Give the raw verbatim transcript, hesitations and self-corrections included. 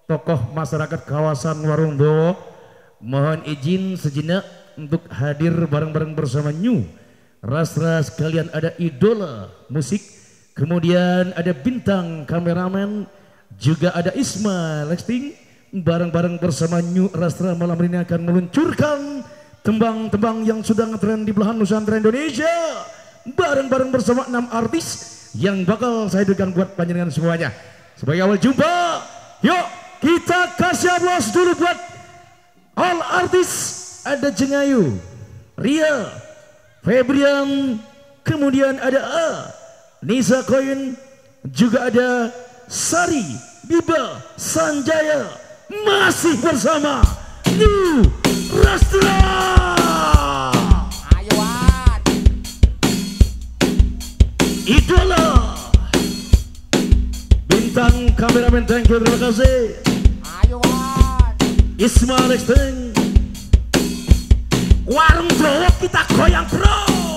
tokoh masyarakat kawasan Warung Dowo, mohon izin sejenak untuk hadir bareng-bareng bersama New. Ras-ras kalian ada idola musik, kemudian ada bintang kameramen, juga ada Isma Lexting. Bareng-bareng bersama New Rastra malam ini akan meluncurkan tembang-tembang yang sudah ngetren di belahan Nusantara Indonesia. Bareng-bareng bersama enam artis yang bakal saya hadirkan buat panjenengan semuanya. Sebagai awal jumpa, yuk kita kasih aplaus dulu buat all artis. Ada Jengayu, Ria, Febrian, kemudian ada A, Nisa Koin, juga ada Sari, Biba, Sanjaya, masih bersama New Rastra. Ayo Wan. Idola bintang kameramen, thank you, terima kasih. Ayo Wan. Isma Lexting. Warung Dowo kita goyang bro.